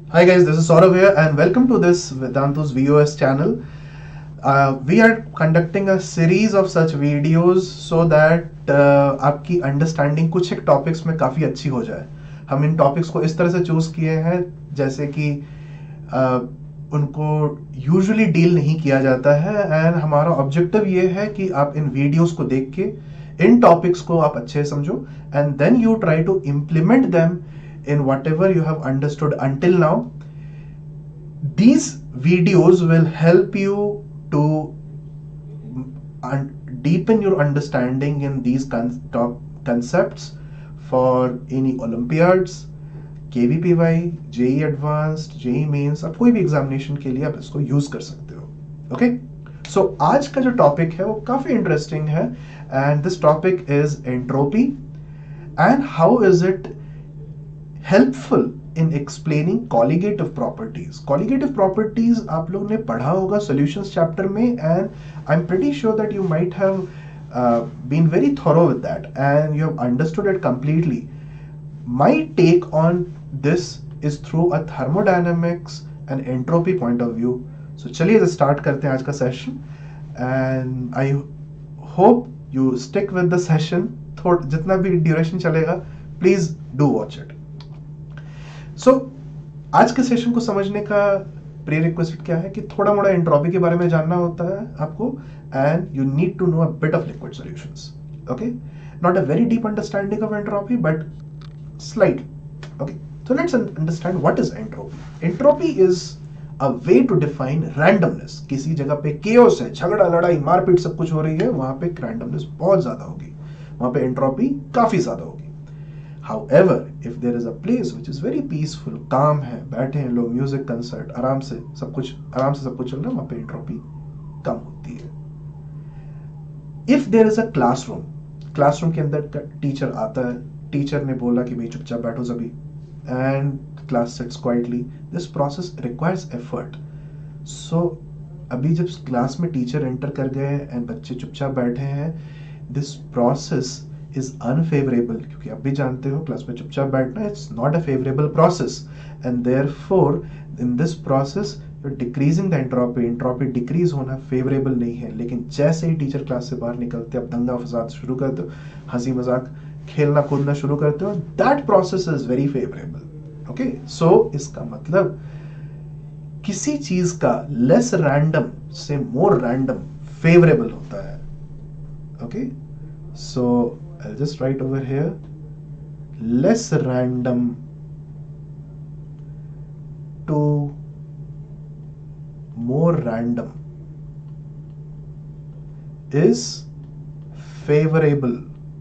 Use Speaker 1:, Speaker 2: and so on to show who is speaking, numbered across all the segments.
Speaker 1: Hi guys, this is Saurav here and welcome to this Vedantu's VOS channel. We are conducting a series of such videos so that आपकी understanding कुछ एक topics में काफ़ी अच्छी हो जाए. हम इन टॉपिक्स को इस तरह से चूज़ किए हैं जैसे कि उनको यूजुअली डील नहीं किया जाता है एंड हमारा ऑब्जेक्टिव ये है कि आप इन वीडियोस को देख के इन टॉपिक्स को आप अच्छे से समझो and then you try to implement them in whatever you have understood until now. These videos will help you to deepen your understanding in these concepts for any Olympiads, KVPY, JEE Advanced, JEE Mains. आप कोई भी examination के लिए आप इसको use कर सकते हो. ओके सो आज का जो टॉपिक है वो काफी इंटरेस्टिंग है and this topic is entropy and how is it helpful in explaining colligative properties. Colligative properties आप लोगों ने पढ़ा होगा solutions chapter में and I'm pretty sure that you might have been very thorough with that and you have understood it completely. My take on this is through a thermodynamics and entropy point of view. So चलिए start करते हैं आज का session and I hope you stick with the session. जितना भी duration चलेगा please do watch it. So, आज के सेशन को समझने का प्रीरिक्विजिट क्या है कि थोड़ा मोड़ा एंट्रोपी के बारे में जानना होता है आपको and you need to know a bit of liquid solutions. Okay, not a very deep understanding of entropy but slight. Okay, so let's understand what is entropy. Entropy is a way to define randomness. किसी जगह पे chaos है, झगड़ा लड़ाई मारपीट सब कुछ हो रही है, वहां पे रैंडमनेस बहुत ज्यादा होगी, वहां पे एंट्रोपी काफी ज्यादा होगी. However, if there is a place which is very peaceful, calm है, बैठे हैं लोग, म्यूजिक कंसर्ट, आराम से सब कुछ चल रहा है, वहां पे एंट्रोपी कम होती है. If there is a classroom के अंदर टीचर आता है, टीचर ने बोला कि भाई चुपचाप बैठो सभी and class sits quietly. This process requires effort. So अभी जब क्लास में टीचर एंटर कर गए एंड बच्चे चुपचाप बैठे हैं, this process is unfavorable क्योंकि आप भी जानते हो क्लास में चुपचाप बैठना it's not a favorable process and therefore in this process you're decreasing the entropy decrease होना favorable नहीं है. लेकिन जैसे ही टीचर क्लास से बाहर निकलते आप दंगा फसाद शुरू करते हो, हंसी मजाक खेलना कूदना शुरू करते हो, that process is very favorable. okay, so इसका मतलब किसी चीज का less random से more random favorable होता है. okay, so I'll just write over here less random to more random is favorable.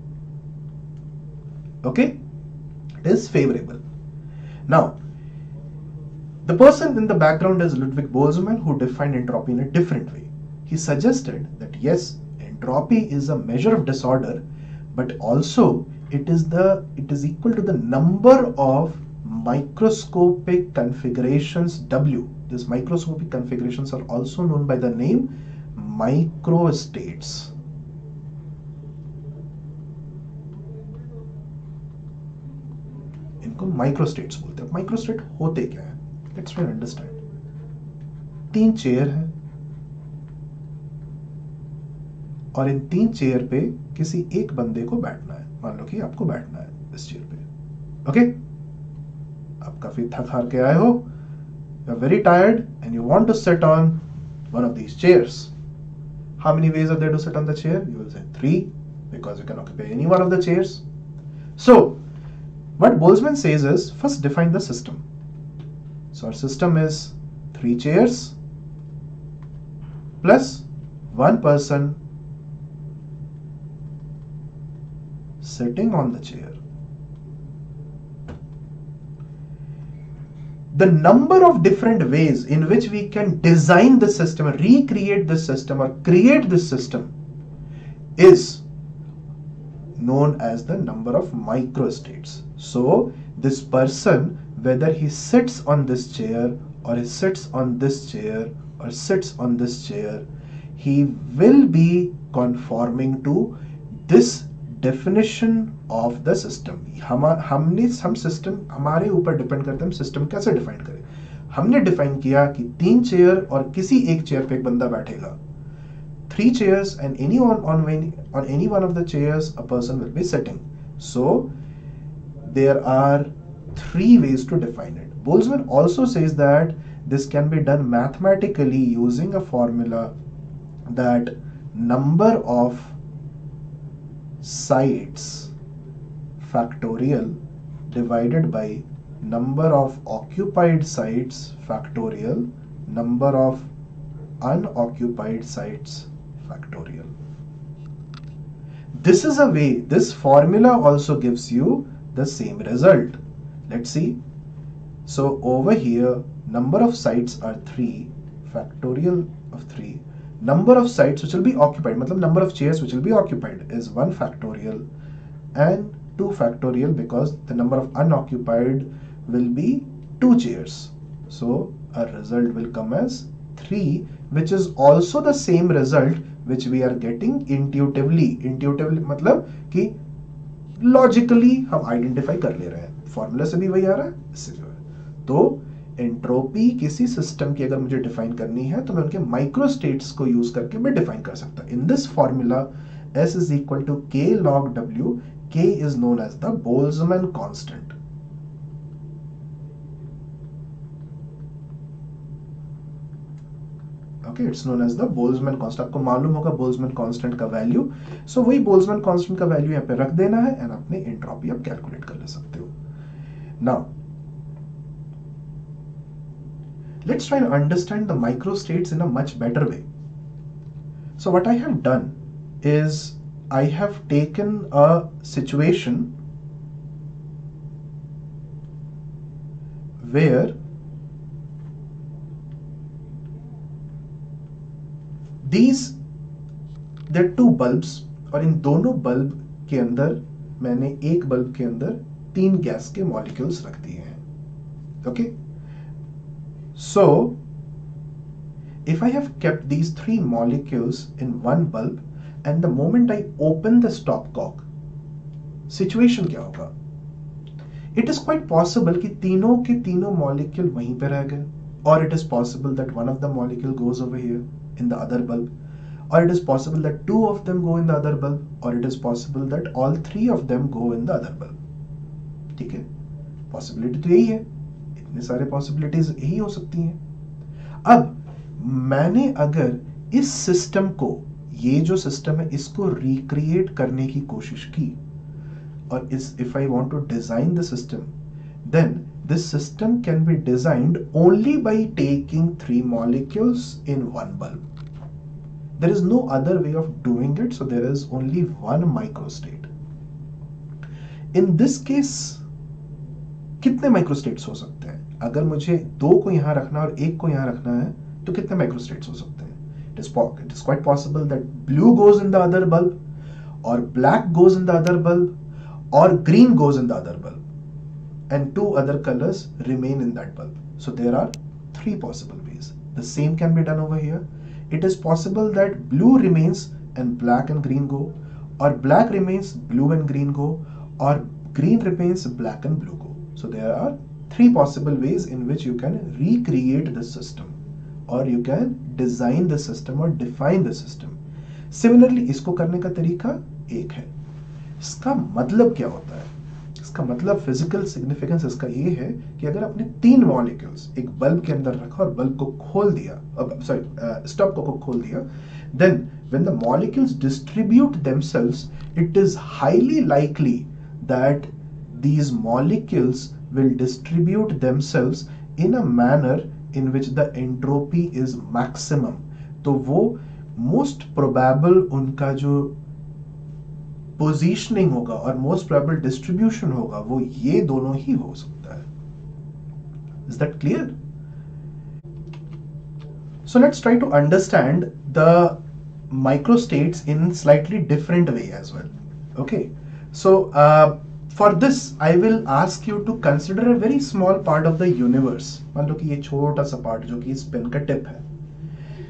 Speaker 1: Okay, it is favorable. Now the person in the background is Ludwig Boltzmann, who defined entropy in a different way. He suggested that yes, entropy is a measure of disorder, but also it is equal to the number of microscopic configurations W. These microscopic configurations are also known by the name microstates. इनको microstates बोलते हैं. Microstate होते क्या है? Let's try to understand. 3 chair है और इन 3 chair पे किसी एक बंदे को बैठना है. मान लो कि आपको बैठना है इस चेयर पे. ओके, आप काफी थक हार के आए हो, you are very tired and you want to sit on one of these chairs. How many ways are there to sit on the chair? You will say 3 because you can occupy any one of the chairs. So what Boltzmann says is, first define the system. So our system is 3 chairs plus 1 person sitting on the chair. The number of different ways in which we can design the system, recreate the system or create this system is known as the number of microstates. So this person, whether he sits on this chair or he sits on this chair or sits on this chair, he will be conforming to this definition of the system. हम system हमारे ऊपर depend करते हैं, हम system कैसे define करें। हमने define किया कि 3 चेयर और किसी एक चेयर पे एक बंदा बैठेगा, 3 chairs and on any one of the chairs a person will be sitting. So there are 3 ways to define it. Boltzmann also says that this can be done mathematically using a formula that number of sides factorial divided by number of occupied sites factorial number of unoccupied sites factorial. This is a way, this formula also gives you the same result. Let's see. So over here number of sites are 3 factorial of 3, number of sites which will be occupied, matlab number of chairs which will be occupied is 1 factorial and 2 factorial because the number of unoccupied will be 2 chairs. So our result will come as 3, which is also the same result which we are getting intuitively. Intuitively मतलब कि logically हम identify कर ले रहे हैं, formula से भी वही आ रहा है, इससे भी आ रहा है। तो एंट्रोपी किसी सिस्टम की अगर मुझे डिफाइन करनी है तो मैं उनके माइक्रो स्टेट्स को यूज करके मैं डिफाइन कर सकता। In this formula S is equal to K log W. K is known as the Boltzmann constant. Okay, it's known as the Boltzmann constant. आपको मालूम होगा Boltzmann constant का वैल्यू, सो वही Boltzmann constant का value यहाँ पे रख देना है एंड अपने एंट्रोपी आप कैलकुलेट कर ले सकते हो। Now let's try to understand the microstates in a much better way. So what I have done is I have taken a situation where there are 2 bulbs और इन दोनों बल्ब के अंदर मैंने एक बल्ब के अंदर 3 गैस के मॉलिक्यूल्स रख दिए हैं। Okay, so if I have kept these 3 molecules in one bulb and the moment I open the stopcock, situation क्या होगा? It is quite possible कि तीनों के तीनों molecule वहीं पे रह गए, or it is possible that one of the molecule goes over here in the other bulb, or it is possible that 2 of them go in the other bulb, or it is possible that all 3 of them go in the other bulb. ठीक है, possibility तो यही है, इतने सारे possibilities यही हो सकती हैं। अब मैंने अगर इस सिस्टम को, ये जो सिस्टम है इसको रिक्रिएट करने की कोशिश की और if I want to design the system, then this system can be designed only by taking 3 molecules in one bulb. There is no other way of doing it, so there is only one microstate. In this case कितने microstates हो सकते हैं? अगर मुझे 2 को यहां रखना और 1 को यहां रखना है तो कितने माइक्रोस्टेट्स हो सकते हैं? It is quite possible that blue goes in the other bulb, or black goes in the other bulb, or green goes in the other bulb, and 2 other colors remain in that bulb. So there are 3 possible ways. The same can be done over here. It is possible that blue remains and black and green go, or black remains, blue and green go, or green remains, black and blue go. So there are 3 possible ways in which you can recreate the system, or you can design the system or define the system. Similarly, इसको करने का तरीका एक है। इसका मतलब क्या होता है? इसका मतलब फिजिकल सिग्निफिकेंस इसका ये है कि अगर आपने 3 मॉलिक्यूल्स एक बल्ब के अंदर रखा और बल्ब को खोल दिया, स्टॉप को खोल दिया, then when the molecules distribute themselves, it is highly likely that these molecules will distribute themselves in a manner in which the entropy is maximum. तो वो most probable उनका जो positioning होगा और most probable distribution होगा वो ये दोनों ही हो सकता है। Is that clear? So let's try to understand the microstates in slightly different way as well. Okay, so for this I will ask you to consider a very small part of the universe. मान लो कि ये छोटा सा part जो कि इस pen का tip है,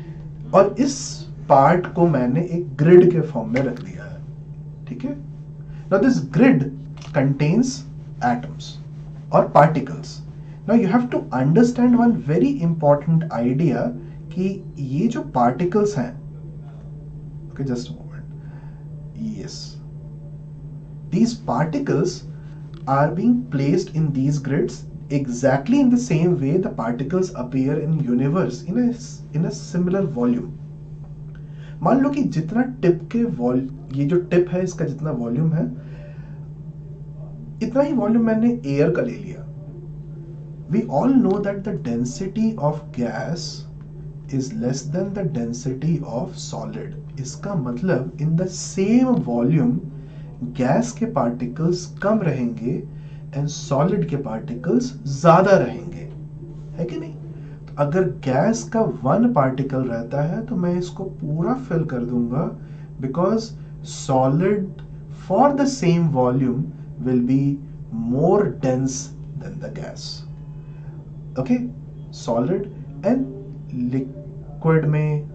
Speaker 1: और इस पार्ट को मैंने एक ग्रिड के फॉर्म में रख दिया है। ठीक है, Now this grid contains atoms or particles. Now you have to understand one very important idea कि ये जो particles हैं, okay, just a moment, yes, these particles are being placed in these grids exactly in the same way the particles appear in universe in a similar volume. मान लो कि जितना tip के ये जो टिप है इसका जितना वॉल्यूम है, इतना ही वॉल्यूम मैंने एयर का ले लिया. We all know that the density of gas is less than the density of solid. इसका मतलब in the same volume gas के पार्टिकल्स कम रहेंगे एंड सॉलिड के पार्टिकल्स ज्यादा रहेंगे, है कि नहीं? अगर गैस का 1 पार्टिकल रहता है तो मैं इसको पूरा फिल कर दूंगा, because solid for the same volume will be more dense than the gas. Okay, solid and liquid में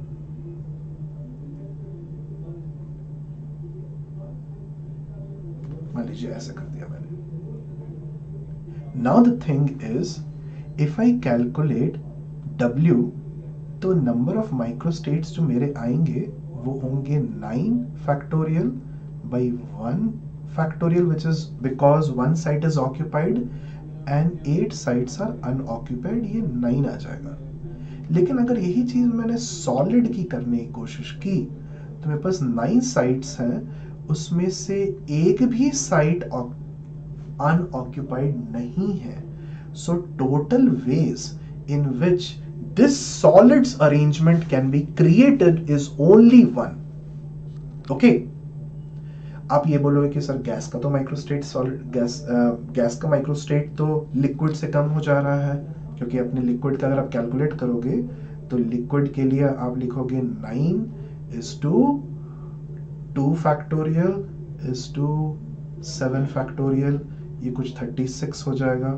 Speaker 1: मान लीजिए ऐसे कर दिया मैंने. Now the thing is, if I calculate W, तो नंबर ऑफ माइक्रोस्टेट्स जो मेरे आएंगे वो होंगे 9 factorial by 1 factorial, which is because 1 site is occupied and 8 sites are unoccupied. ये 9 आ जाएगा. लेकिन अगर यही चीज मैंने सॉलिड की करने की कोशिश की तो मेरे पास 9 साइट्स हैं, उसमें से एक भी साइट अनऑक्युपाइड नहीं है. So total ways in which this solids arrangement can be created is only 1. Okay? आप ये बोलोगे कि सर गैस का तो माइक्रोस्टेट सॉलिड गैस का माइक्रोस्टेट तो लिक्विड से कम हो जा रहा है, क्योंकि अपने लिक्विड का अगर आप कैलकुलेट करोगे तो लिक्विड के लिए आप लिखोगे 9 is to 2 factorial is to 7 factorial, ये कुछ 36 हो जाएगा.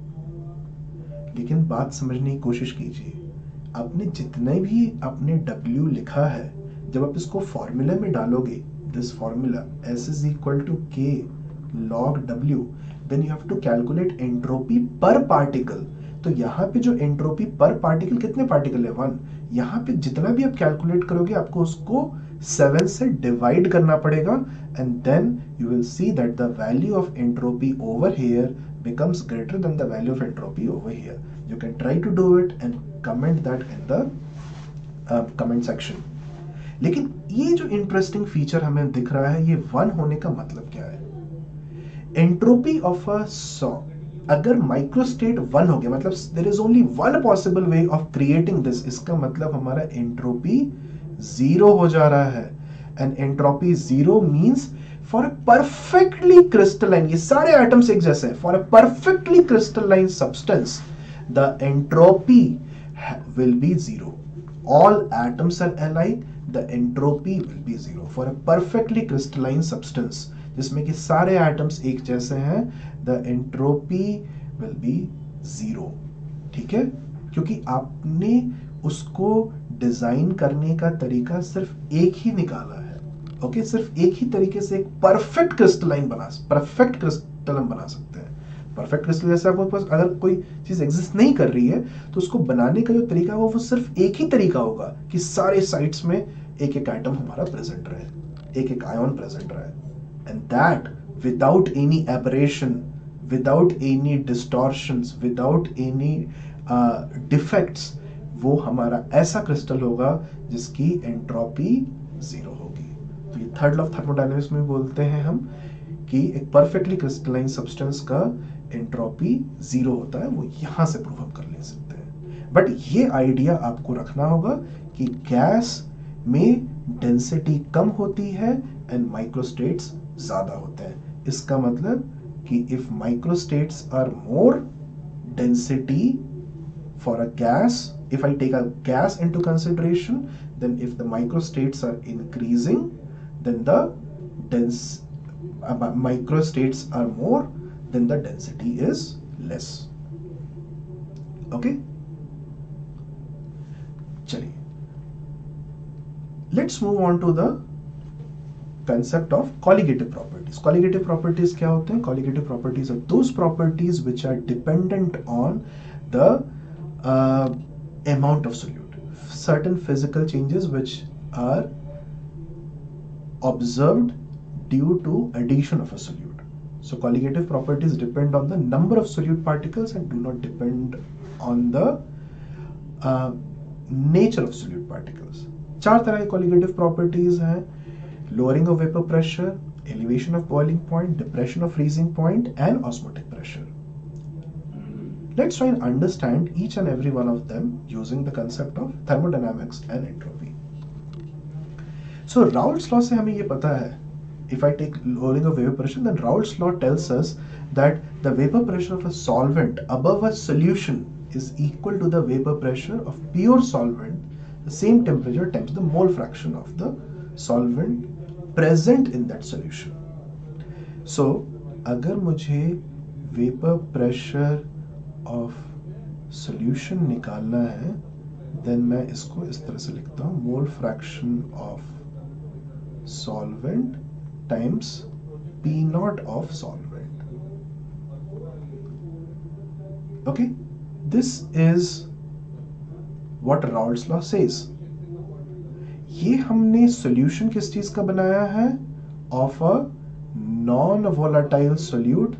Speaker 1: लेकिन बात समझने की कोशिश कीजिए, आपने जितने भी अपने W लिखा है, जब आप इसको फॉर्मूला में डालोगे, this formula S is equal to K log W, then you have to calculate entropy पर पार्टिकल. तो यहाँ पे जो एंट्रोपी पर पार्टिकल, कितने पार्टिकल है? 1. यहाँ पे जितना भी आप कैलकुलेट करोगे आपको उसको 7 से डिवाइड करना पड़ेगा, and then you will see that the value of entropy over here becomes greater than the value of entropy over here. You can try to do it and comment that in the comment section. लेकिन ये जो interesting feature हमें दिख रहा है, ये 1 होने का मतलब क्या है? एंट्रोपी ऑफ अ अगर माइक्रोस्टेट 1 हो गया, मतलब there is only 1 possible way of creating this. इसका मतलब हमारा एंट्रोपी 0 हो जा रहा है. And entropy 0 means for a perfectly crystalline, ये सारे एटम्स एक जैसे हैं, for a perfectly crystalline substance the entropy will be 0. All atoms are alike, the entropy will be 0 for a perfectly crystalline substance, जिसमें कि सारे एटम्स एक जैसे हैं, द एंट्रोपी विल बी 0. ठीक है, क्योंकि आपने उसको डिजाइन करने का तरीका सिर्फ एक ही निकाला है. ओके, सिर्फ एक ही तरीके से एक परफेक्ट क्रिस्टलाइन बना सकते हैं. परफेक्ट क्रिस्टल जैसे आपके पास अगर कोई चीज एग्जिस्ट नहीं कर रही है तो उसको बनाने का जो तरीका है वो सिर्फ एक ही तरीका होगा कि सारे साइट्स में एक एक एटम हमारा प्रेजेंट रहे, एक एक आयन प्रेजेंट रहे, and that without any aberration, without any distortions, without any defects, वो हमारा ऐसा क्रिस्टल होगा जिसकी एंट्रोपी 0 होगी. तो ये थर्ड लॉ ऑफ थर्मोडायनेमिक्स में बोलते हैं हम कि एक परफेक्टली क्रिस्टलाइन सब्सटेंस का एंट्रोपी 0 होता है. वो यहां से प्रूव हम कर ले सकते हैं. बट ये आइडिया आपको रखना होगा कि गैस में डेंसिटी कम होती है एंड माइक्रोस्टेट्स ज्यादा होते हैं. इसका मतलब कि if microstates are more density for a gas, if I take a gas into consideration, then if the microstates are increasing, then the microstates are more, then the density is less. Okay, chaliye, let's move on to the concept of colligative properties. Colligative properties क्या होते हैं? Colligative properties are those properties which are dependent on the amount of solute. Certain physical changes which are observed due to addition of a solute. So colligative properties depend on the number of solute particles and do not depend on the nature of solute particles. चार तरह के colligative properties हैं: lowering of vapor pressure, elevation of boiling point, depression of freezing point, and osmotic pressure. Let's try and understand each and every one of them using the concept of thermodynamics and entropy. So Raoult's law से हमें ये पता है, if I take lowering of vapor pressure, then Raoult's law tells us that the vapor pressure of a solvent above a solution is equal to the vapor pressure of pure solvent, the same temperature times the mole fraction of the solvent present in that solution. So अगर मुझे vapor pressure of solution निकालना है, then मैं इसको इस तरह से लिखता हूँ: mole fraction of solvent times P naught of solvent. Okay, this is what Raoult's law says. ये हमने solution किस चीज का बनाया है? Of a non-volatile solute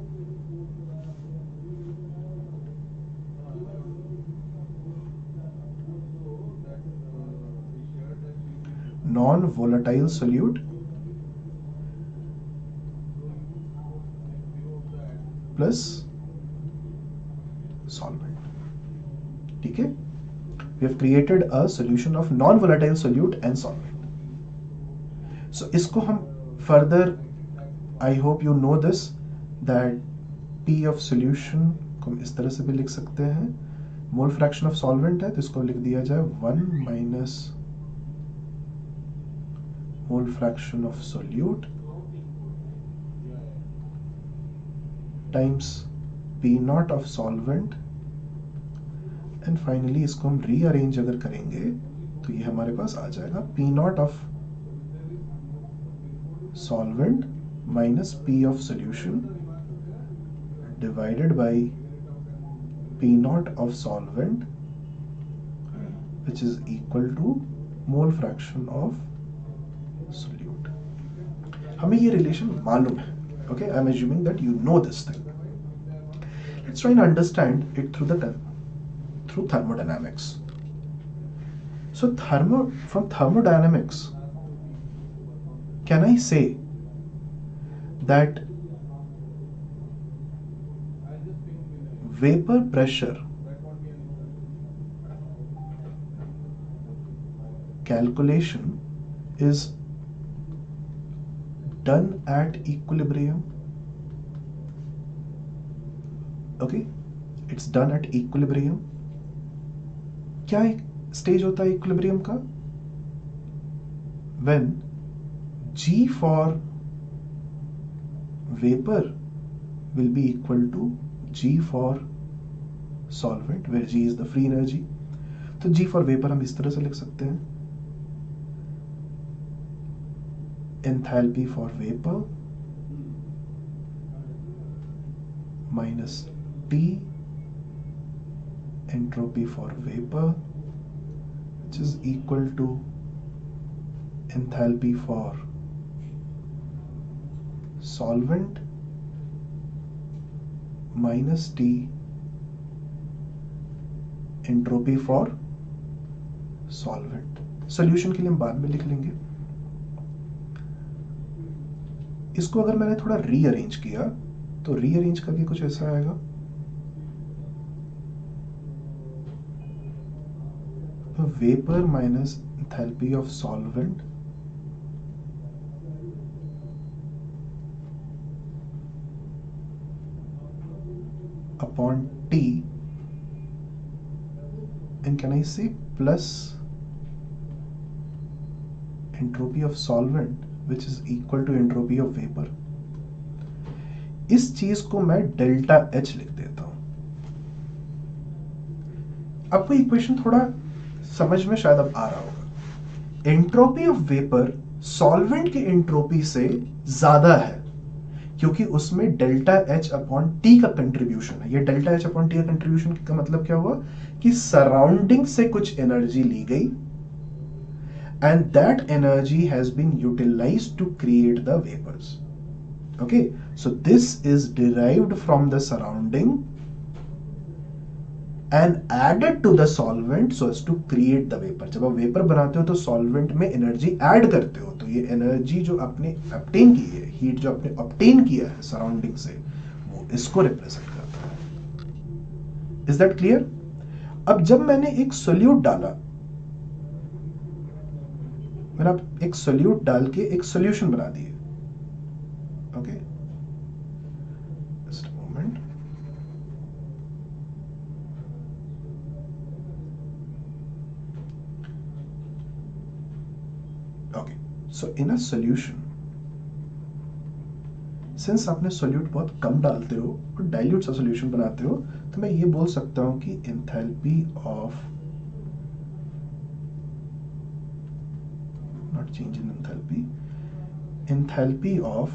Speaker 1: plus solvent. ठीक है? We have created a solution of non-volatile solute and solvent. So इसको हम further, I hope you know this, that P of solution को हम इस तरह से भी लिख सकते हैं. Mole fraction of solvent है तो इसको लिख दिया जाए 1 minus mole fraction of solute times P naught of solvent, and finally इसको हम rearrange अगर करेंगे तो ये हमारे पास आ जाएगा P naught of solvent minus P of solution divided by P naught of solvent, which is equal to mole fraction of solute. हमें ये relation मालूम है. Okay, I'm assuming that you know this thing. Let's try and understand it through thermodynamics. So from thermodynamics, can I say that vapor pressure calculation is done at equilibrium? Okay, it's done at equilibrium. क्या stage होता है equilibrium का? When G for vapor will be equal to G for solvent, where G is the free energy. तो G for vapor हम इस तरह से लिख सकते हैं: enthalpy for vapor minus T entropy for vapor, which is equal to enthalpy for solvent minus T entropy for solvent. Solution के लिए हम बाद में लिख लेंगे. इसको अगर मैंने थोड़ा रीअरेंज किया तो रीअरेंज करके कुछ ऐसा आएगा: vapor minus enthalpy of solvent upon T, and can I say plus entropy of solvent which is equal to entropy of vapor. इस चीज को मैं डेल्टा H लिख देता हूं. आपको इक्वेशन थोड़ा समझ में शायद अब आ रहा होगा. एंट्रोपी ऑफ वेपर सॉल्वेंट की एंट्रोपी से ज्यादा है, क्योंकि उसमें डेल्टा एच अपॉन टी का कंट्रीब्यूशन है। ये डेल्टा एच अपॉन टी का कंट्रीब्यूशन का मतलब क्या हुआ कि सराउंडिंग से कुछ एनर्जी ली गई and that energy has been utilised to create the vapours. Okay, so this is derived from the surrounding and added to the solvent so as to create the vapor। जब आप vapour बनाते हो तो solvent में energy add करते हो, तो ये एनर्जी जो आपने ऑब्टेन की है, हीट जो आपने ऑब्टेन किया है सराउंडिंग से, वो इसको रिप्रेजेंट करता है। Is that clear? अब जब मैंने एक सोल्यूट डाला, मैंने एक सोल्यूट डाल के एक सॉल्यूशन बना दिए। Okay, just a moment. Okay, so in a solution, since आपने सोल्यूट बहुत कम डालते हो और डाइल्यूट सा सोल्यूशन बनाते हो, तो मैं ये बोल सकता हूं कि enthalpy of, not change in enthalpy, enthalpy of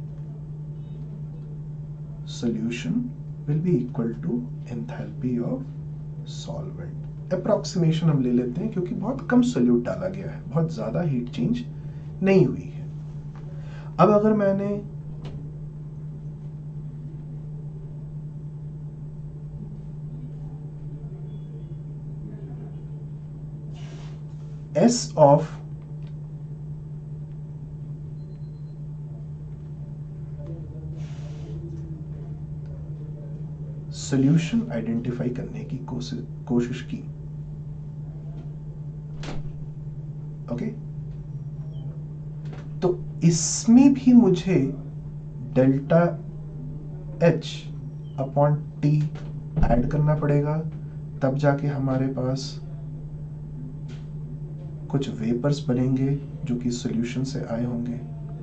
Speaker 1: solution will be equal to enthalpy of solvent. Approximation हम ले लेते हैं क्योंकि बहुत कम सोल्यूट डाला गया है, बहुत ज्यादा हीट चेंज नहीं हुई है। अब अगर मैंने S ऑफ सॉल्यूशन आइडेंटिफाई करने की कोशिश की, ओके, तो इसमें भी मुझे delta H upon T add करना पड़ेगा, तब जाके हमारे पास कुछ वेपर्स बनेंगे जो कि सॉल्यूशन से आए होंगे।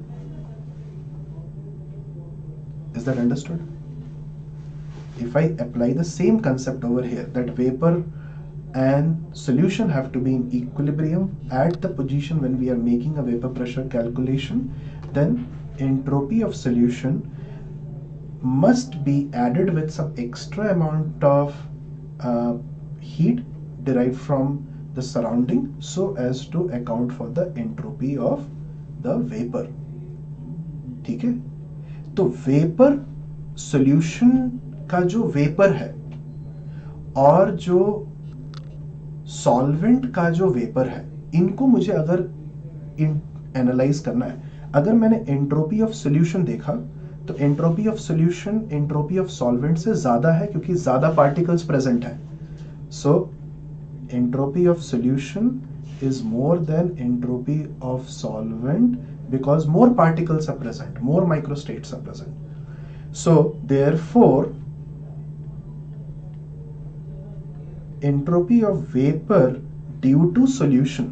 Speaker 1: Is that understood? If I apply the same concept over here, that vapor and solution have to be in equilibrium at the position when we are making a vapor pressure calculation, then entropy of solution must be added with some extra amount of heat derived from the surrounding so as to account for the entropy of the vapor। ठीक है, तो vapor solution का जो vapour है और जो solvent का जो वेपर है, इनको मुझे अगर एनालाइज करना है, अगर मैंने एंट्रोपी ऑफ सॉल्यूशन देखा तो entropy of solution entropy of solvent से ज्यादा है क्योंकि ज्यादा पार्टिकल्स प्रेजेंट हैं। So entropy of solution is more than entropy of solvent because more particles are present, more microstates are present. So therefore entropy of vapor due to solution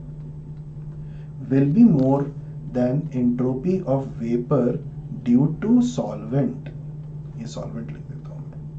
Speaker 1: will be more than entropy of vapor due to solvent। ये solvent लिख देता हूं मैं।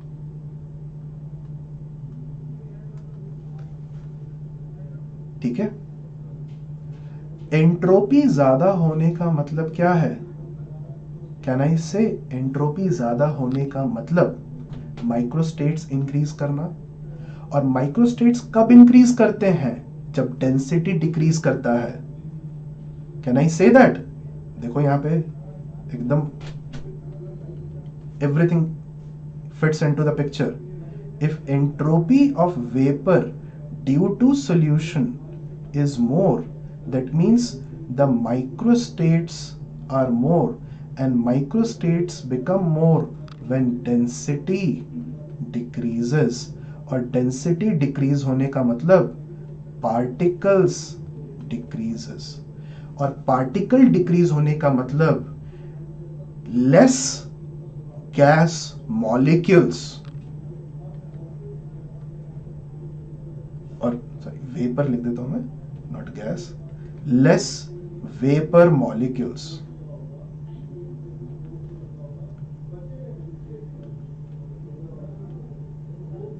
Speaker 1: ठीक है, entropy ज्यादा होने का मतलब क्या है? कैन आई से एंट्रोपी ज्यादा होने का मतलब माइक्रोस्टेट्स इंक्रीज करना, और माइक्रोस्टेट्स कब इंक्रीज करते हैं? जब डेंसिटी डिक्रीज करता है। Can I say that? देखो यहां पे एकदम everything fits into the picture. If entropy of vapour due to solution is more, that means the microstates are more, and microstates become more when density decreases। और density decrease होने का मतलब particles decreases, और particle decrease होने का मतलब less gas molecules, और sorry vapour लिख देता हूं मैं, not gas, less vapour molecules.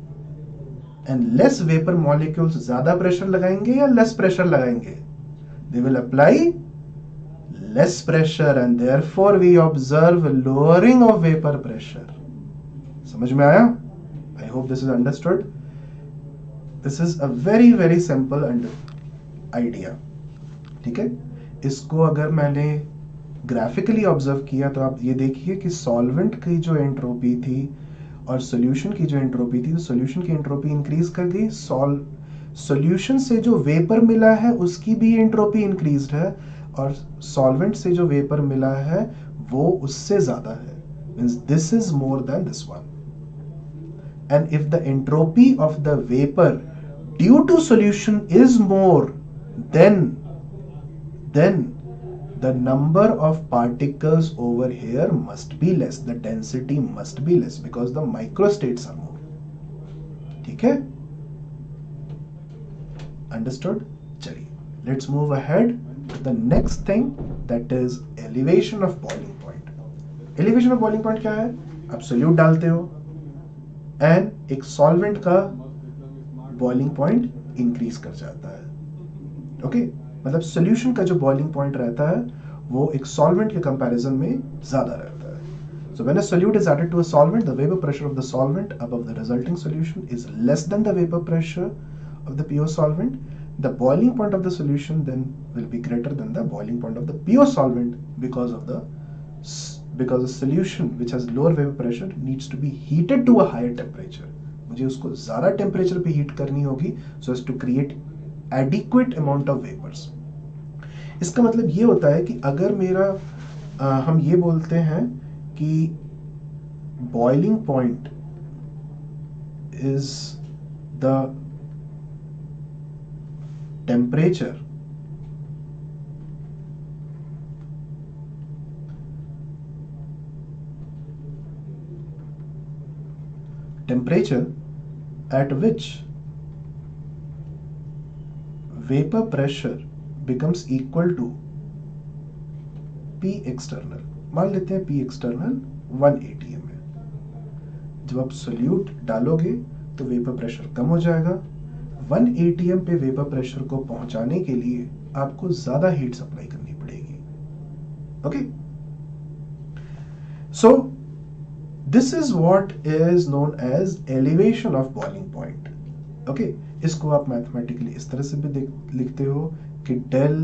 Speaker 1: And less vapour molecules ज्यादा प्रेशर लगाएंगे या लेस प्रेशर लगाएंगे? they will apply less pressure and therefore we observe lowering of vapor pressure. समझ में आया? I hope this is understood. This is a very very simple idea. ठीक है? इसको अगर मैंने ग्राफिकली ऑब्जर्व किया तो आप ये देखिए कि सॉल्वेंट की जो एंट्रोपी थी और सॉल्यूशन की जो एंट्रोपी थी, तो सॉल्यूशन की एंट्रोपी इंक्रीज कर गई, सॉल्यूशन से जो वेपर मिला है उसकी भी एंट्रोपी इंक्रीज्ड है और सॉल्वेंट से जो वेपर मिला है वो उससे ज्यादा है. Means this is more than this one. And if the entropy of the vapour due to solution is more, then the number of particles over here must be less, the density must be less because the microstates are more. ठीक है? Understood? चलिए, let's move ahead to the next thing, that is elevation of boiling point. Elevation of boiling point क्या है? आप solute डालते हो and एक solvent का बॉइलिंग पॉइंट इंक्रीज कर जाता है. ओके मतलब सॉल्यूशन का जो बॉइलिंग पॉइंट रहता है वो एक सॉल्वेंट के कंपैरिजन में ज्यादा रहता है. So when a solute is added to a solvent, the vapor pressure of the solvent above the resulting solution is less than the vapor pressure of the pure solvent. The boiling point of the solution then will be greater than the boiling point of the pure solvent because the solution which has lower vapor pressure needs to be heated to a higher temperature. मुझे उसको ज्यादा temperature पे heat करनी होगी so as to create adequate amount of vapors. इसका मतलब ये होता है कि अगर मेरा हम ये बोलते हैं कि boiling point is the temperature at which vapor pressure becomes equal to P external. मान लेते हैं P external 1 atm है. जब आप सोल्यूट डालोगे तो वेपर प्रेशर कम हो जाएगा. 1 atm पे वेपर प्रेशर को पहुंचाने के लिए आपको ज्यादा हीट सप्लाई करनी पड़ेगी. Okay so this is what is known as elevation of boiling point. Okay इसको आप मैथमेटिकली इस तरह से भी लिखते हो कि del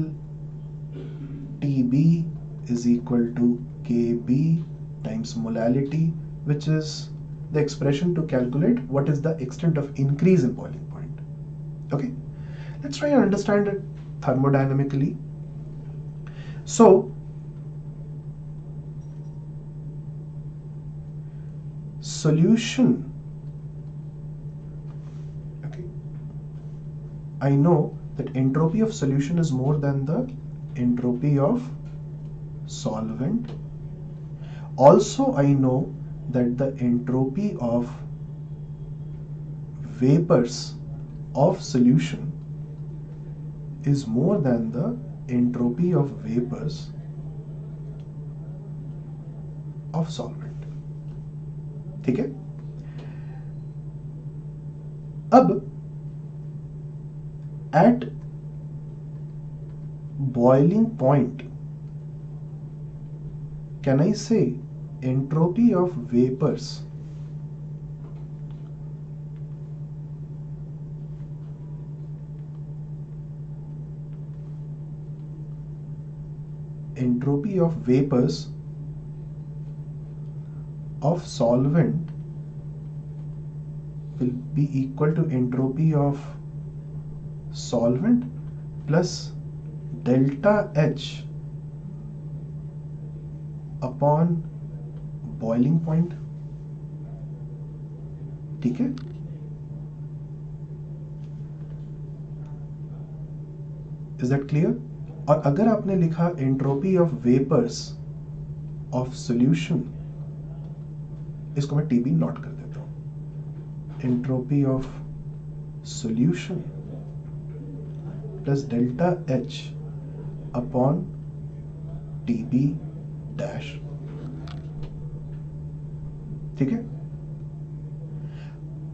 Speaker 1: TB is equal to KB times molality, which is the expression to calculate what is the extent of increase in boiling point. Okay, let's try and understand it thermodynamically. So solution, okay, I know that entropy of solution is more than the entropy of solvent. Also I know that the entropy of vapors of solution is more than the entropy of vapors of solvent. ठीक है? अब at boiling point, can I say entropy of vapors of solvent will be equal to entropy of solvent plus delta H upon boiling point. ठीक है? Is that clear? और अगर आपने लिखा entropy of vapors of solution, इसको मैं TB note कर देता हूं. Entropy of solution plus delta H upon TB dash. ठीक है?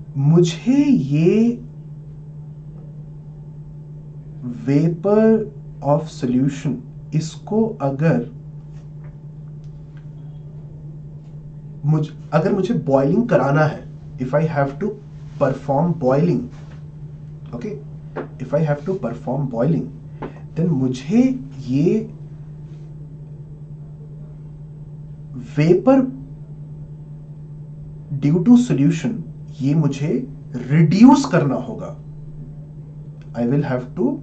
Speaker 1: मुझे ये वेपर ऑफ सॉल्यूशन, इसको अगर मुझे बॉइलिंग कराना है, if I have to perform boiling, okay, if I have to perform boiling, then मुझे ये वेपर ड्यू टू सॉल्यूशन, ये मुझे रिड्यूस करना होगा. I will have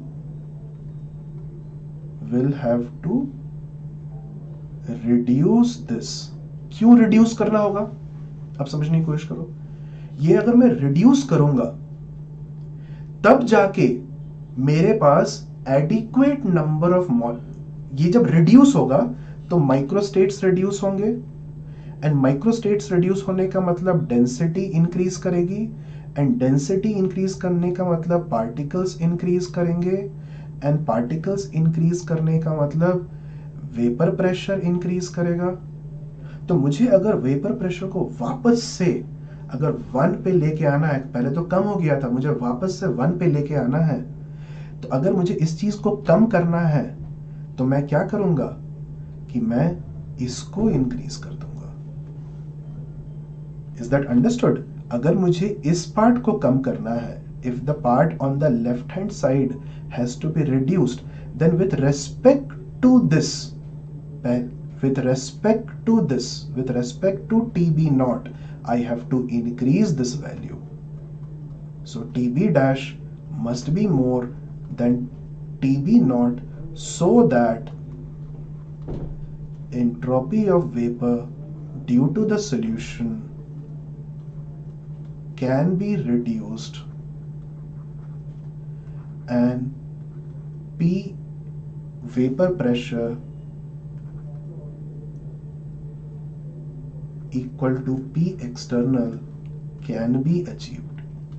Speaker 1: to reduce this. क्यों रिड्यूस करना होगा, अब समझने की कोशिश करो. ये अगर मैं रिड्यूस करूंगा तब जाके मेरे पास एडिक्वेट नंबर ऑफ ये जब रिड्यूस होगा तो माइक्रोस्टेट्स रिड्यूस होंगे, एंड माइक्रोस्टेट्स रिड्यूस होने का मतलब डेंसिटी इंक्रीज करेगी, एंड डेंसिटी इंक्रीज करने का मतलब पार्टिकल्स इंक्रीज करेंगे, एंड पार्टिकल्स इंक्रीज करने का मतलब वेपर प्रेशर इंक्रीज करेगा. तो मुझे अगर वेपर प्रेशर को वापस से अगर 1 पे लेके आना है, पहले तो कम हो गया था, मुझे वापस से 1 पे लेके आना है, तो अगर मुझे इस चीज को कम करना है तो मैं क्या करूंगा कि मैं इसको इंक्रीज कर दूंगा. Is that understood? अगर मुझे इस पार्ट को कम करना है, if the part on the left hand side has to be reduced, then with respect to this, with respect to TB naught, I have to increase this value. So TB dash must be more than TB naught, so that entropy of vapor due to the solution can be reduced and P vapor pressure equal to P external can be achieved.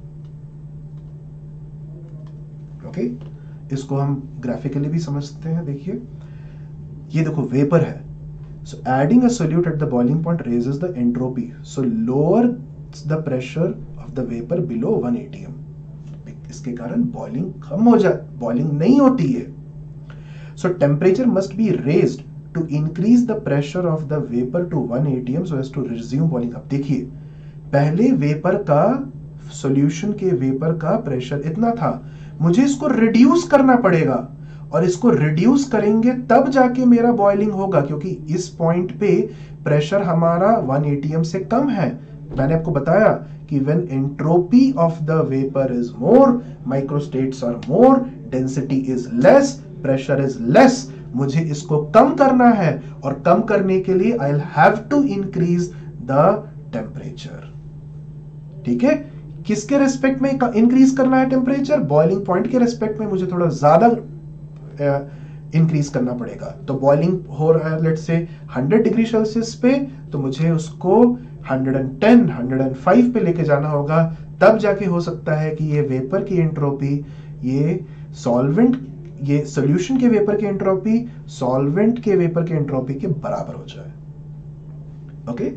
Speaker 1: Okay, इसको हम graphically भी समझ सकते हैं. देखिए, ये देखो vapour है, so adding a solute at the boiling point raises the entropy, so lowers the pressure of the vapor below 1 atm. इसके कारण बॉइलिंग कम हो जाए, बॉइलिंग नहीं होती है. So temperature must be raised to increase the pressure of the vapor to 1 atm so as to resume boiling. अब देखिए, पहले वेपर का, सॉल्यूशन के वेपर का प्रेशर इतना था, मुझे इसको रिड्यूस करना पड़ेगा, और इसको रिड्यूस करेंगे तब जाके मेरा बॉइलिंग होगा, क्योंकि इस पॉइंट पे प्रेशर हमारा 1 atm से कम है. मैंने आपको बताया कि when entropy of the vapor is more, microstates are more, density is less, pressure is less. मुझे इसको कम करना है, और कम करने के लिए I'll have to increase the temperature. ठीक है, किसके रेस्पेक्ट में इंक्रीज करना है टेम्परेचर? बॉइलिंग पॉइंट के रेस्पेक्ट में मुझे थोड़ा ज्यादा इंक्रीज करना पड़ेगा. तो बॉइलिंग हो रहा है लेट्स से 100 डिग्री सेल्सियस पे, तो मुझे उसको 110, 105 पे लेके जाना होगा, तब जाके हो सकता है कि ये वेपर की एंट्रोपी, ये सॉल्वेंट, ये सॉल्यूशन के वेपर की एंट्रोपी सॉल्वेंट के वेपर की एंट्रोपी के बराबर हो जाए. Okay,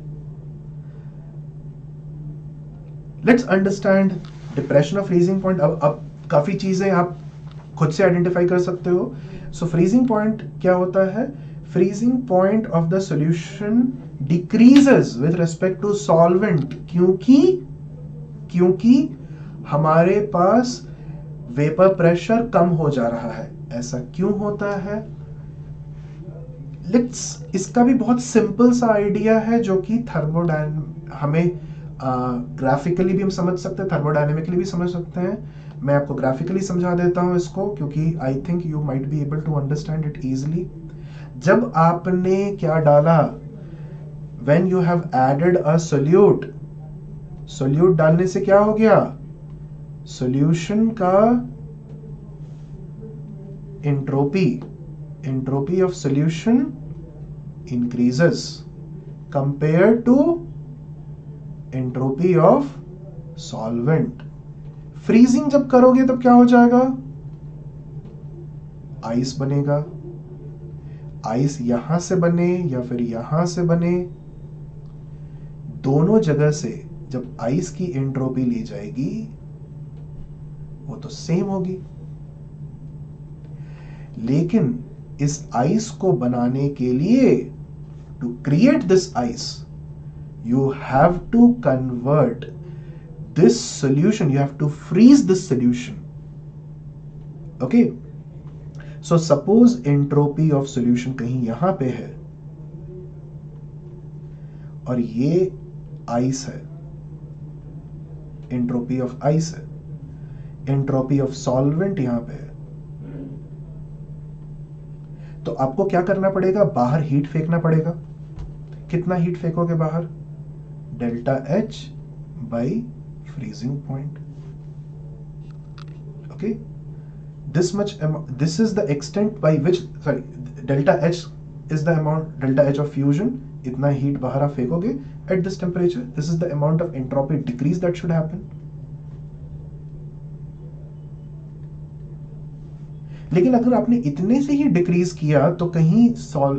Speaker 1: let's understand depression of freezing point. अब काफी चीजें आप खुद से आइडेंटिफाई कर सकते हो. सो फ्रीजिंग पॉइंट क्या होता है? Freezing point of the solution decreases with respect to solvent, क्योंकि हमारे पास वेपर प्रेशर कम हो जा रहा है. ऐसा क्यों होता है? इसका भी बहुत सिंपल सा आइडिया है, जो कि हमें ग्राफिकली भी हम समझ सकते हैं, थर्मोडायनेमिकली भी समझ सकते हैं. मैं आपको ग्राफिकली समझा देता हूं इसको, क्योंकि I think you might be able to understand it easily. जब आपने क्या डाला, when you have added a solute, solute डालने से क्या हो गया? सॉल्यूशन का entropy of solution increases compared to entropy of solvent. Freezing जब करोगे तब क्या हो जाएगा? आइस बनेगा. आइस यहां से बने या फिर यहां से बने, दोनों जगह से जब आइस की एंट्रोपी ली जाएगी वो तो सेम होगी. लेकिन इस आइस को बनाने के लिए, to create this ice, you have to convert this solution, you have to freeze this solution. Okay, so suppose entropy of solution कहीं यहां पे है और ये आइस है, एंट्रोपी ऑफ आइस है, एंट्रोपी ऑफ सॉल्वेंट यहां पे है, तो आपको क्या करना पड़ेगा, बाहर हीट फेंकना पड़ेगा। कितना हीट फेंकोगे बाहर, delta H by freezing point. Okay, this much this is the extent by which, sorry, delta h is the amount, delta h of fusion, इतना हीट बाहर आप फेंकोगे at this temperature, this is the amount of entropy decrease that should happen. लेकिन अगर आपने इतने से ही decrease किया तो कहीं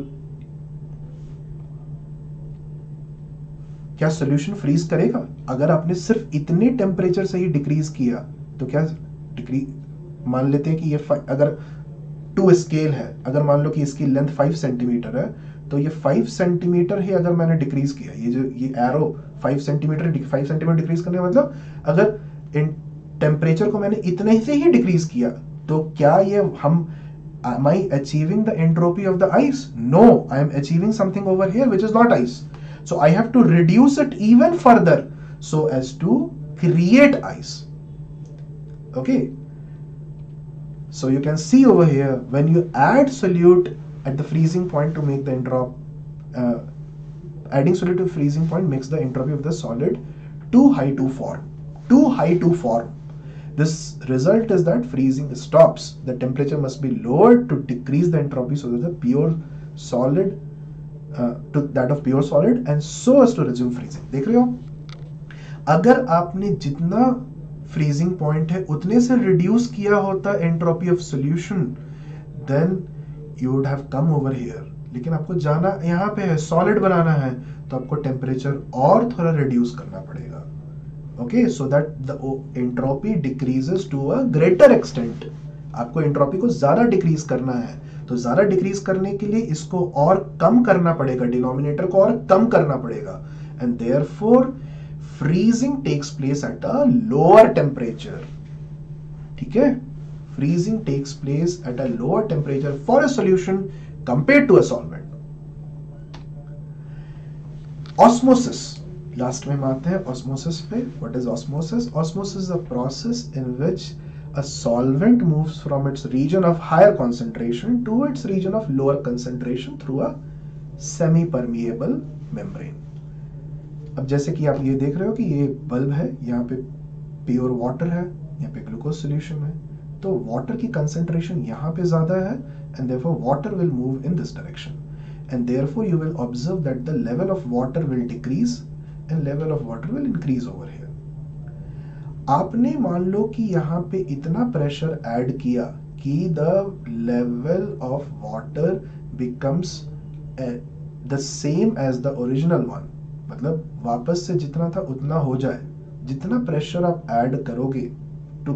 Speaker 1: क्या सॉल्यूशन फ्रीज करेगा? अगर आपने सिर्फ इतने टेम्परेचर से ही डिक्रीज किया तो क्या डिक्रीज, मान लेते हैं कि ये अगर 2 स्केल है, अगर मान लो कि इसकी लेंथ 5 सेंटीमीटर है, तो ये 5 सेंटीमीटर ही अगर मैंने डिक्रीज किया, ये जो ये एरो 5 सेंटीमीटर डिक्रीज करने का मतलब, अगर इन टेम्परेचर को मैंने इतने से ही डिक्रीज किया, तो क्या ये हम, am I achieving the entropy of the ice? No, I am achieving something over here which is not ice. So I have to reduce it even further so as to create ice. Okay. So you can see over here, when you add solute at the freezing point to make the adding solute to freezing point makes the entropy of the solid too high to form. This result is that freezing stops. The temperature must be lowered to decrease the entropy so that the pure solid to that of pure solid and so as to resume freezing. देख रहे हो, अगर आपने जितना freezing point है उतने से reduce किया होता entropy of solution, then you would have come over here. लेकिन आपको जाना यहाँ पे है, सॉलिड बनाना है, तो आपको टेम्परेचर और थोड़ा रिड्यूस करना पड़ेगा। Okay, so that the entropy decreases to a greater extent. आपको एंट्रोपी को ज्यादा डिक्रीज करना है, तो ज्यादा डिक्रीज करने के लिए इसको और कम करना पड़ेगा, डिनोमिनेटर को और कम करना पड़ेगा, and therefore freezing takes place at a lower temperature. ठीक है, freezing takes place at a lower temperature for a solution compared to a solvent. Osmosis, last में हम आते हैं osmosis पे। What is osmosis? Osmosis is a process in which a solvent moves from its region of higher concentration to its region of lower concentration through a semi-permeable membrane. अब जैसे कि आप ये देख रहे हो कि ये बल्ब है, यहाँ पे प्योर वाटर है, यहाँ पे ग्लूकोज सॉल्यूशन है, तो वाटर की कंसंट्रेशन यहाँ पे ज्यादा है, and therefore water will move in this direction, and therefore you will observe that the level of water will decrease and level of water will increase over here. आपने मान लो कि यहाँ पे इतना प्रेशर ऐड किया कि the level of water becomes the same as the original one, मतलब वापस से जितना था उतना हो जाए। जितना प्रेशर आप ऐड करोगे to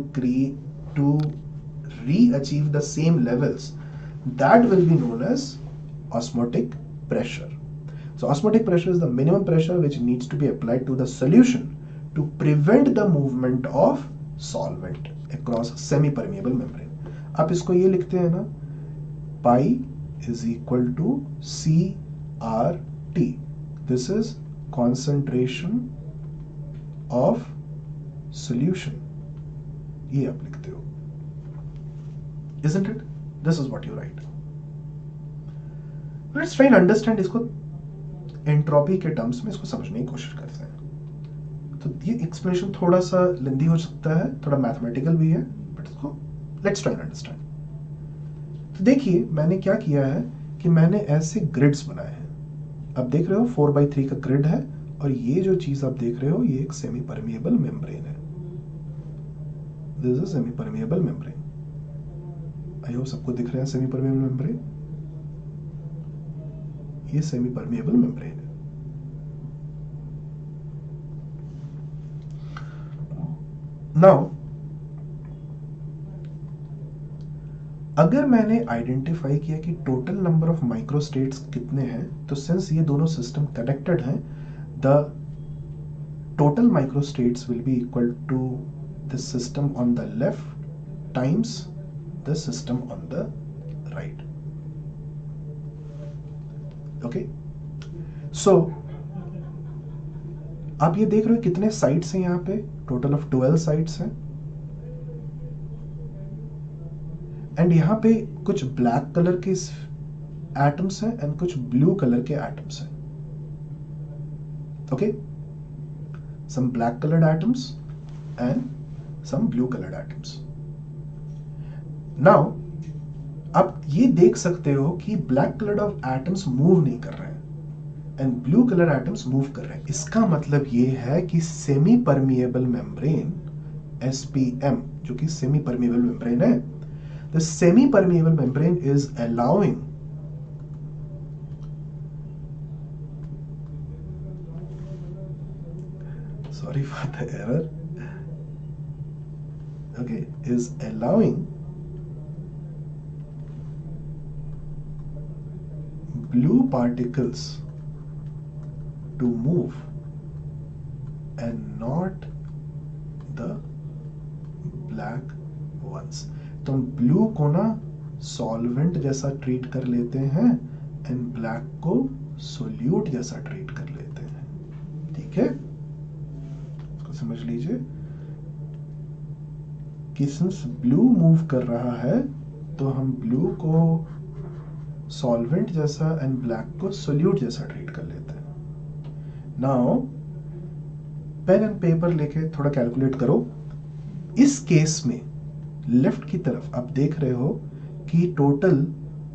Speaker 1: re achieve the same levels, that will be known as osmotic pressure. So osmotic pressure is the minimum pressure which needs to be applied to the solution to prevent the movement of solvent across semi permeable membrane. आप इसको ये लिखते हैं ना, pi is equal to CRT। This is concentration of solution, ये आप लिखते हो, isn't it? This is what you write. Let's try and understand इसको एंट्रोपी के टर्म्स में इसको समझने की कोशिश करते हैं। तो ये एक्सप्लेनेशन थोड़ा सा लेंदी हो सकता है, थोड़ा मैथमेटिकल भी है, बट इसको लेट्स ट्राई एंड अंडरस्टैंड। तो देखिए मैंने क्या किया है कि मैंने ऐसे ग्रिड्स बनाए हैं। अब देख रहे हो 4x3 का ग्रिड है, और ये जो चीज आप देख रहे हो ये एक सेमी परमिएबल मेम्ब्रेन है। This is semi permeable membrane. I hope सबको दिख रहा है सेमी परमिएबल मेम्ब्रेन। ये सेमी परमिएबल मेम्ब्रेन है। नाउ अगर मैंने आइडेंटिफाई किया कि टोटल नंबर ऑफ माइक्रोस्टेट्स कितने हैं, तो सिंस ये दोनों सिस्टम कनेक्टेड हैं, the total microstates will be equal to the system on the left times the system on the right. Okay, so आप ये देख रहे हो कितने साइट्स हैं यहाँ पे, टोटल ऑफ 12 साइट्स हैं, एंड यहाँ पे कुछ ब्लैक कलर के एटम्स हैं एंड कुछ ब्लू कलर के एटम्स हैं. Okay, some black colored atoms and some blue colored atoms. Now आप ये देख सकते हो कि black colored atoms मूव नहीं कर रहे हैं and blue colored atoms move कर रहे हैं. इसका मतलब ये है कि सेमी परमिएबल मेम्ब्रेन SPM, जो कि सेमी परमिएबल मेम्ब्रेन है, the semi permeable membrane is allowing sorry for the error, okay, is allowing blue particles to move and not the black ones. तो हम ब्लू को ना सॉल्वेंट जैसा treat कर लेते हैं एंड ब्लैक को सोल्यूट जैसा ट्रीट कर लेते हैं. ठीक है, समझ लीजिए कि सिंस ब्लू मूव कर रहा है तो हम ब्लू को सॉल्वेंट जैसा एंड ब्लैक को सोल्यूट जैसा ट्रीट कर लेते हैं. नाउ पेन एंड पेपर लेके थोड़ा कैलकुलेट करो. इस केस में लेफ्ट की तरफ आप देख रहे हो कि टोटल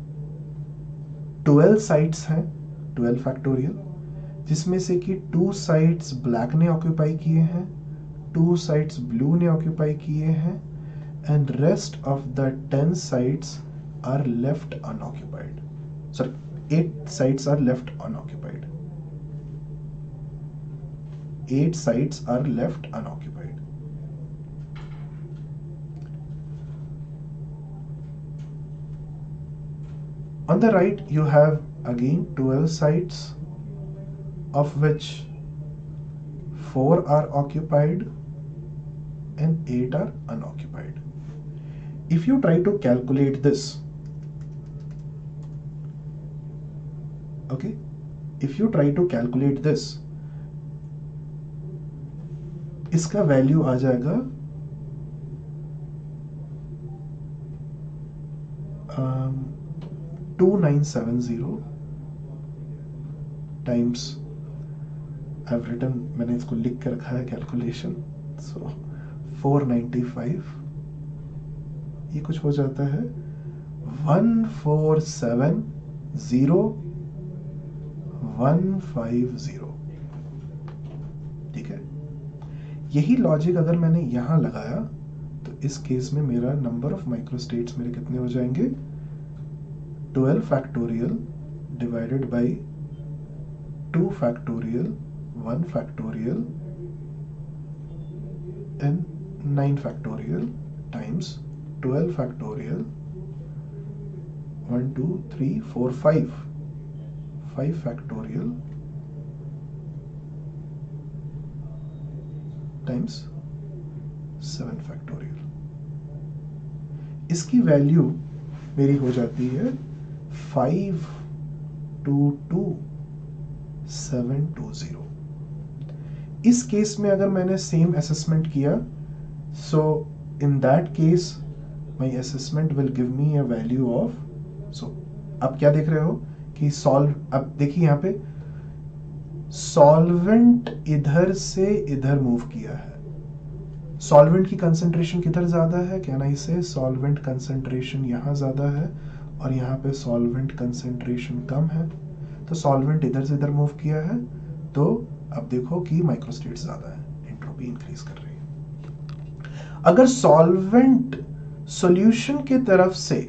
Speaker 1: 12 साइट्स हैं, 12 फैक्टोरियल, जिसमें से कि 2 साइट्स ब्लैक ने ऑक्यूपाई किए हैं, 2 साइट्स ब्लू ने ऑक्यूपाई किए हैं, and rest of the 10 sites are left unoccupied. Sorry, 8 sites are left unoccupied. 8 sites are left unoccupied. On the right, you have again 12 sites, of which 4 are occupied and 8 are unoccupied. If you try to calculate this, okay, if you try to calculate this, इसका value आ जाएगा 2970 times, I've written, मैंने इसको लिख के रखा है calculation, सो 495, ये कुछ हो जाता है 1470150. ठीक है, यही लॉजिक अगर मैंने यहां लगाया तो इस केस में मेरा नंबर ऑफ माइक्रोस्टेट्स मेरे कितने हो जाएंगे, 12 factorial divided by 2 factorial, 1 factorial and 9 factorial times 12 factorial 1 2 3 4 5 factorial times 7 factorial. इसकी वैल्यू मेरी हो जाती है 522720. इस केस में अगर मैंने सेम असेसमेंट किया, so in that case my assessment will give me a value of, so अब क्या देख रहे हो कि अब देखिए यहाँ पे सॉल्वेंट इधर से इधर मूव किया है. सॉल्वेंट की कंसंट्रेशन किधर ज्यादा है, कहना इसे सॉल्वेंट कंसंट्रेशन यहाँ ज्यादा है और यहाँ पे सॉल्वेंट कंसंट्रेशन कम है. तो सॉल्वेंट इधर से इधर मूव किया है, तो अब देखो कि माइक्रोस्टेट्स ज्यादा है, एंट्रोपी इंक्रीज कर रही है. अगर सॉल्वेंट सॉल्यूशन की तरफ से,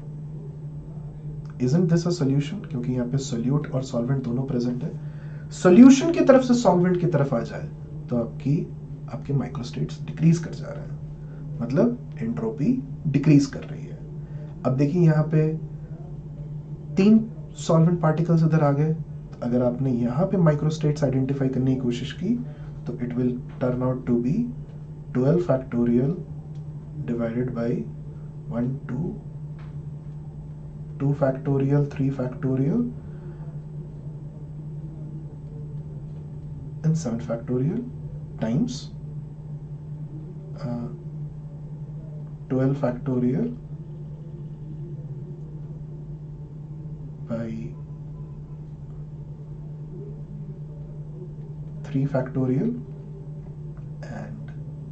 Speaker 1: isn't this a solution, क्योंकि यहाँ पे सोल्यूट और सॉल्वेंट दोनों प्रेजेंट है, सॉल्यूशन की तरफ से सॉल्वेंट की तरफ आ जाए तो आपके माइक्रोस्टेट्स डिक्रीज कर जा रहे हैं, मतलब एंट्रोपी डिक्रीज कर रही है. अब देखिए यहाँ पे 3 सॉल्वेंट पार्टिकल्स इधर आ गए। अगर आपने यहाँ पे माइक्रोस्टेट्स आइडेंटिफाई करने की कोशिश की तो it will turn out to be 12 factorial divided by 1 2 factorial 3 factorial and 7 factorial times 12 factorial by 3 factorial and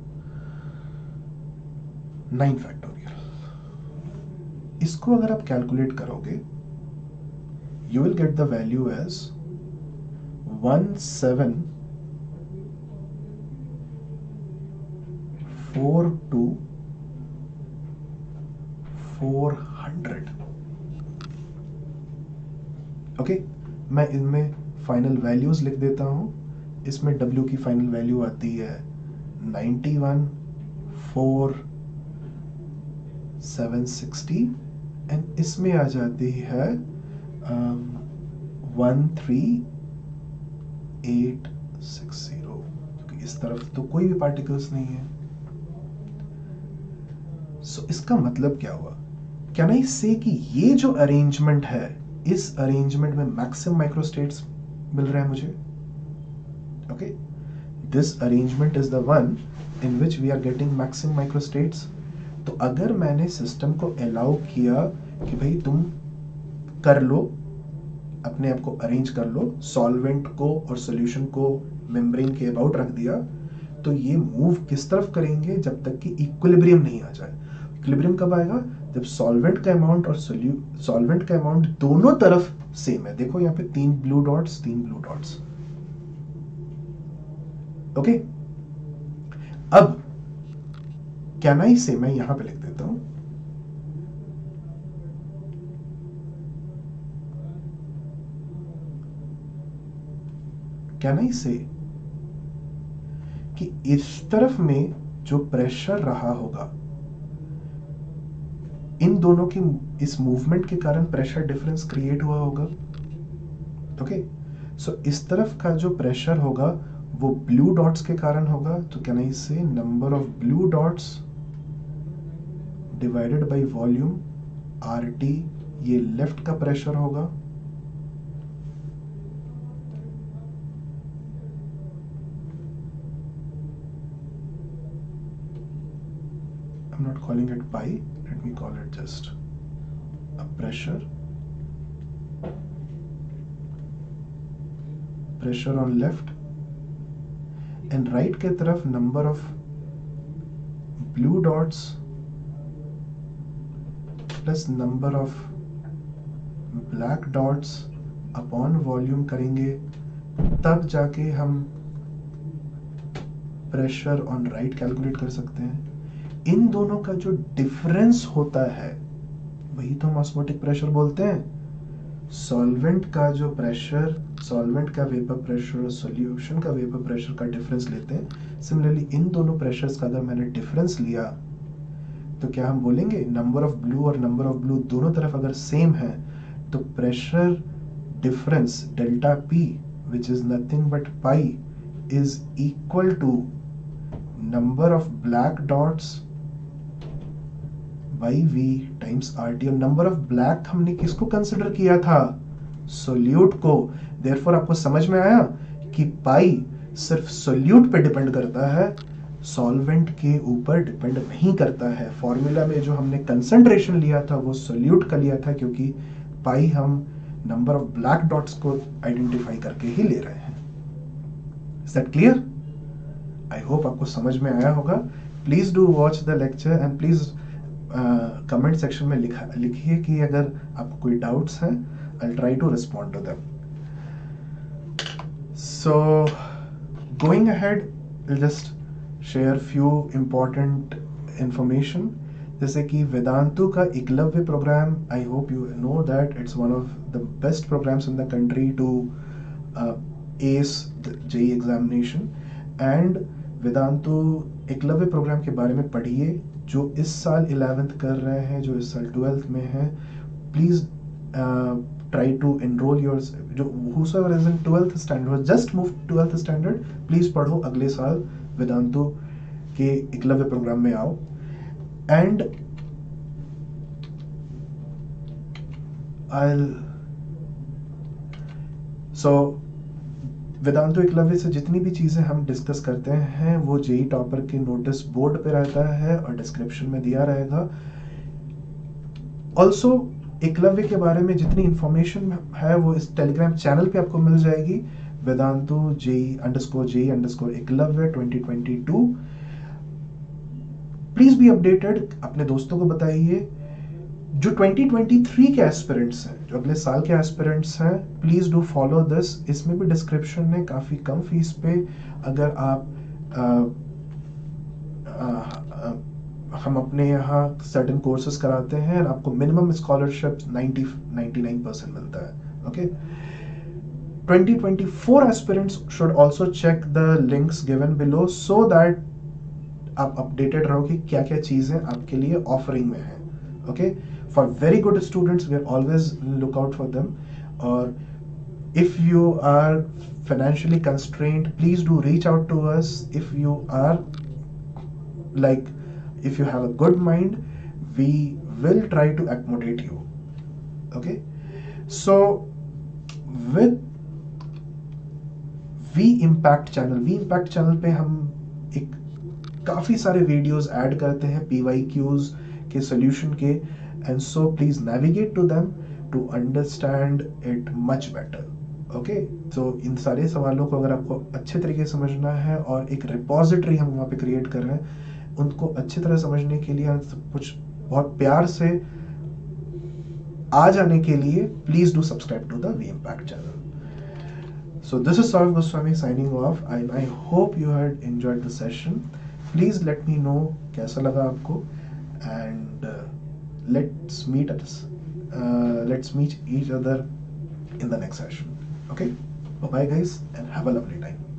Speaker 1: 9 factorial। इसको अगर आप कैलकुलेट करोगे you will get the value as 1742400। ओके, मैं इनमें फाइनल वैल्यूज लिख देता हूं। इसमें W की फाइनल वैल्यू आती है 91,4760 एंड इसमें आ जाती है 13,860, क्योंकि इस तरफ तो कोई भी पार्टिकल्स नहीं है। सो इसका मतलब क्या हुआ? कैन आई से कि ये जो अरेंजमेंट है, इस अरेंजमेंट में मैक्सिमम माइक्रोस्टेट्स मिल रहे हैं मुझे। Okay, this arrangement is the one in which we are getting maximum microstates. तो अगर मैंने सिस्टम को अलाउ किया कि भाई तुम कर लो, अपने आप को अरेंज कर लो, सॉल्वेंट को और सॉल्यूशन को मेम्ब्रेन के अबाउट रख दिया, तो ये मूव किस तरफ करेंगे जब तक कि इक्विलिब्रियम नहीं आ जाए। इक्विलिब्रियम कब आएगा? जब सॉल्वेंट का अमाउंट और सॉल्वेंट का अमाउंट दोनों तरफ सेम है। देखो यहाँ पे 3 blue dots, 3 blue dots. Okay, अब कैन आई से, मैं यहां पे लिख देता हूं, कैन आई से कि इस तरफ में जो प्रेशर रहा होगा, इन दोनों की इस मूवमेंट के कारण प्रेशर डिफरेंस क्रिएट हुआ होगा। ओके, सो इस तरफ का जो प्रेशर होगा वो ब्लू डॉट्स के कारण होगा। तो can I say number of blue dots divided by volume RT, ये लेफ्ट का प्रेशर होगा। I'm not calling it pi, let me call it just a pressure on left, and right के तरफ number of blue dots plus number of black dots upon volume करेंगे, तब जाके हम pressure on right calculate कर सकते हैं। इन दोनों का जो डिफरेंस होता है वही तो हम ऑस्मोटिक प्रेशर बोलते हैं। सॉल्वेंट का जो प्रेशर, सॉल्वेंट का वेपर प्रेशर, सॉल्यूशन का वेपर प्रेशर का डिफरेंस लेते हैं। सिमिलरली इन दोनों प्रेशर्स का अगर मैंने डिफरेंस लिया तो क्या हम बोलेंगे नंबर ऑफ ब्लू और नंबर ऑफ ब्लू दोनों तरफ अगर सेम है तो pressure difference delta P which is nothing but pi is equal to number of black dots by V times RT। और नंबर ऑफ ब्लैक हमने किसको कंसिडर किया था? सोल्यूट को। देयरफॉर आपको समझ में आया कि पाई सिर्फ सोल्यूट पे डिपेंड करता है, सॉल्वेंट के ऊपर डिपेंड नहीं करता है। फॉर्मूला में जो हमने कंसंट्रेशन लिया था वो सोल्यूट का लिया था, क्योंकि पाई हम नंबर ऑफ ब्लैक डॉट्स को आइडेंटिफाई करके ही ले रहे हैं। Is that clear? I hope आपको समझ में आया होगा। Please do watch the lecture and please comment section में लिखिए कि अगर आपको कोई डाउट्स हैं, I try to respond to them. So going ahead, will just share few important information, जैसे कि वेदांतु का Eklavya programme, I hope you know that it's one of the best programmes in the country to ace the JEE examination, and Vedantu Eklavya programme के बारे में पढ़िए। जो इस साल 11th कर रहे हैं, जो इस साल 12th में हैं, please try to enroll your, जो whosoever is in 12th standard, just move 12th standard, please पढ़ो, अगले साल वेदांतु के एकलव्य प्रोग्राम में आओ। एंड सो वेदांतु एकलव्य से जितनी भी चीज़ें हम डिस्कस करते हैं वो जेई टॉपर के नोटिस बोर्ड पे रहता है और डिस्क्रिप्शन में दिया रहेगा। ऑल्सो एकलव्य के बारे में जितनी इंफॉर्मेशन है वो इस टेलीग्राम चैनल पे आपको मिल जाएगी, Vedantu JEE Eklavya 2022। Please be updated, अपने दोस्तों को बताइए। जो 2023 के एस्पिरेंट्स हैं, जो अगले साल के एस्पिरेंट्स हैं, प्लीज डू फॉलो दिस। इसमें भी डिस्क्रिप्शन में काफी कम फीस पे अगर आप हम अपने यहाँ सर्टेन कोर्सेज कराते हैं और आपको मिनिमम स्कॉलरशिप 99% मिलता है। Okay, 2024 aspirants should also check the links given below so that आप अपडेटेड रहो कि क्या क्या चीजें आपके लिए ऑफरिंग में है। Okay, for very good students we are always look out for them. और if you are financially constrained, please do reach out to us. If you are like, if you have a good mind, we will try to accommodate you. Okay, so with V impact channel पे हम एक काफ़ी सारे videos add करते हैं PYQs के solution के, and so please navigate to them to understand it much better. Okay, तो इन सारे सवालों को अगर आपको अच्छे तरीके से समझना है और एक रिपोजिटरी हम वहाँ पे क्रिएट कर रहे हैं, उनको अच्छी तरह समझने के लिए, कुछ बहुत प्यार से आ जाने के लिए, please do subscribe to the V impact channel. So this is Saurav Goswami signing off. I hope you had enjoyed the session. Please let me know कैसा लगा आपको, and let's meet each other in the next session. Okay, bye bye guys and have a lovely time.